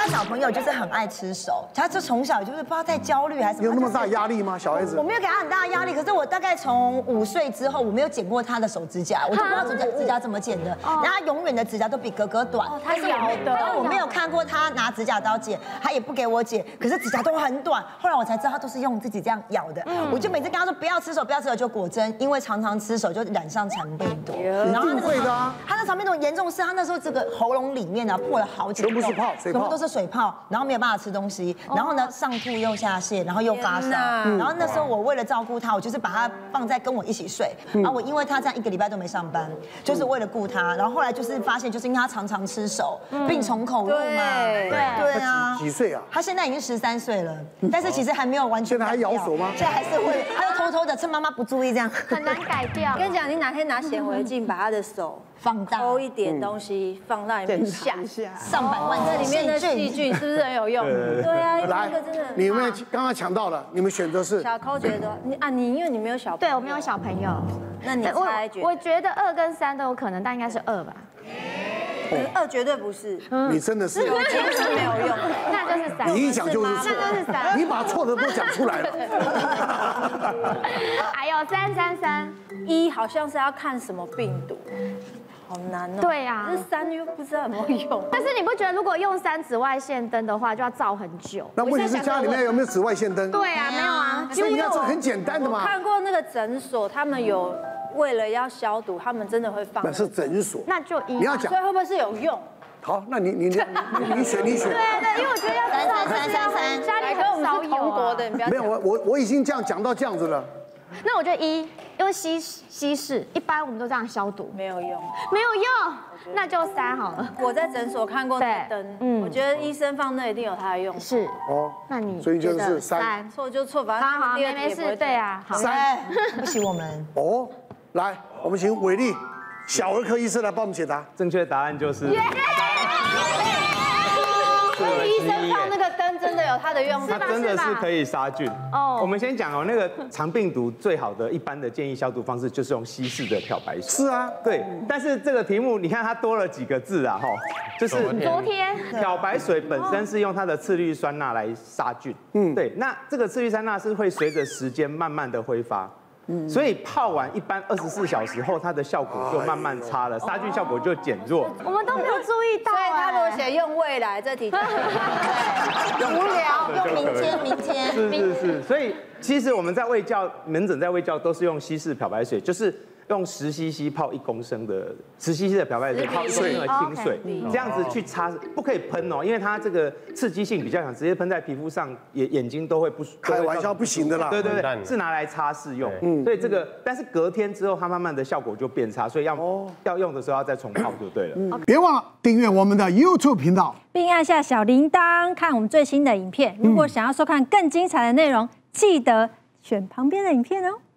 他小朋友就是很爱吃手，他就从小就是不知道在焦虑还是什么。 有那么大压力吗？小孩子？ 我没有给他很大的压力，可是我大概从5岁之后，我没有剪过他的手指甲，我就不知道指甲怎么剪的。然后他永远的指甲都比哥哥短， 他咬的。 然后我没有看过他拿指甲刀剪，他也不给我剪，可是指甲都很短。后来我才知道他都是用自己这样咬的。我就每次跟他说不要吃手，不要吃手，就果真因为常常吃手就染上肠病毒。 然后会的啊。 他那肠病毒严重是他那时候这个喉咙里面啊破了好几个， 全部是泡， 全部都是水泡，然后没有办法吃东西，然后呢上吐又下泻，然后又发烧，然后那时候我为了照顾他，我就是把他放在跟我一起睡，然后我因为他这样1个礼拜都没上班，就是为了顾他，然后后来就是发现就是因为他常常吃手，病从口入嘛，对啊， 几岁啊？ 他现在已经13岁了，但是其实还没有完全， 现在还咬手吗？ 现在还是会，他就偷偷的趁妈妈不注意这样， 很难改掉。 跟你讲，你哪天拿显微镜把他的手放大， 偷一点东西放到里面下上百万这里面的细菌是不是很有用？对啊， 来，你们刚刚抢到了，你们选择是小抠觉得你因为你没有小朋友， 对我没有小朋友， 那你猜我觉得2跟3都有可能，但应该是2吧。 2绝对不是， 你真的是有钱是没有用， 那就是3。 你一讲就是错， 那就是3。 你把错的都讲出来了。 还有333， 1好像是要看什么病毒，好难哦。 对啊， 这3又不知道有没有用。 但是你不觉得如果用3紫外线灯的话，就要照很久？ 那问题是家里面有没有紫外线灯？ 对啊，没有啊。 所以你要这很简单的嘛。 我看过那个诊所，他们有为了要消毒，他们真的会放。 那是诊所， 那就1。 你要讲， 所以会不会是有用？ 好，那你选。 对，因为我觉得要 333 家里很少有同国的，你不要。 没有，我已经这样讲到这样子了。 那我觉得1，因为稀释，一般我们都这样消毒， 没有用， 没有用，那就3好了。 我在诊所看过那个灯，我觉得医生放那一定有它的用。 是哦， 那你所以就是3， 错就错，反正好，没事，对啊，好 3， 对不起我们。 哦，来，我们请伟丽小儿科医生来帮我们解答。 正确答案就是。 医生放那个灯真的有它的用， 它真的是可以杀菌。哦，我们先讲哦，那个肠病毒最好的一般的建议消毒方式就是用稀释的漂白水。 是啊， 对。但是这个题目你看它多了几个字啊，哈，就是昨天漂白水本身是用它的次氯酸钠来杀菌。对。那这个次氯酸钠是会随着时间慢慢的挥发。所以泡完一般24小时后，它的效果就慢慢差了，杀菌效果就减弱。 我们都没有注意到， 所以他如果写用未来这题， 无聊，用明天。 是。所以其实我们在卫教门诊在卫教都是用稀释漂白水，就是用10 cc 泡1公升的10 cc 的漂白水泡1公升的清水，这样子去擦，不可以喷哦，因为它这个刺激性比较强，直接喷在皮肤上，眼睛都会不。 开玩笑不行的啦。 对，是拿来擦拭用。所以这个，但是隔天之后，它慢慢的效果就变差，所以要用的时候要再重泡就对了。 别忘了订阅我们的 YouTube 频道， 并按下小铃铛看我们最新的影片。如果想要收看更精彩的内容，记得选旁边的影片哦。